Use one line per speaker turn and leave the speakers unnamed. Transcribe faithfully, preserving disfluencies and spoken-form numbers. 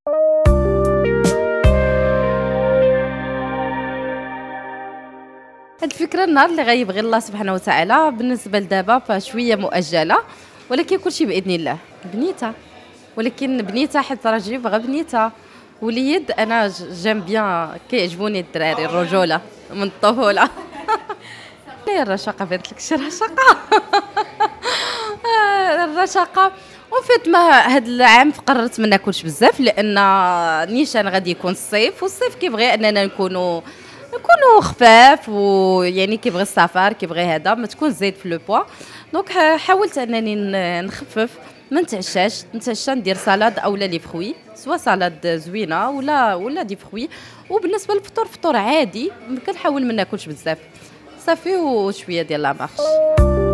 هاد الفكرة النهار اللي غيبغي الله سبحانه وتعالى، بالنسبة لدابا فشوية مؤجلة، ولكن كلشي بإذن الله. بنيتها، ولكن بنيتها حيت راجلي بغى بنيتها. وليد أنا جيم بيان، كيعجبوني الدراري الرجولة من الطفولة. هي الرشاقة بانت لك شي رشاقة. الرشاقة وفيت ما هاد العام قررت ما ناكلش بزاف، لأن نيشان غادي يكون الصيف، والصيف كيبغي أننا نكونوا نكونوا خفاف، ويعني كيبغي السفر كيبغي هذا ما تكون زايد في لو بوا. دونك حاولت انني نخفف، ما نتعشاش، نتعشى ندير سالاد اولا لي فروي، سوا سالاد زوينه ولا ولا دي فروي. وبالنسبه للفطور فطور عادي، كنحاول ما ناكلش بزاف صافي، وشويه ديال لا مارش.